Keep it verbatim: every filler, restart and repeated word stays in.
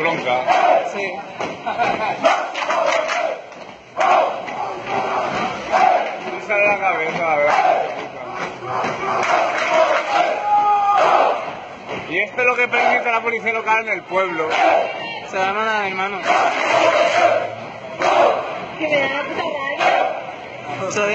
bronca. Sí. Me sale la cabeza, a ver. Y esto es lo que permite la policía local en el pueblo. Se da nada, hermano. Que me da una puta rabia.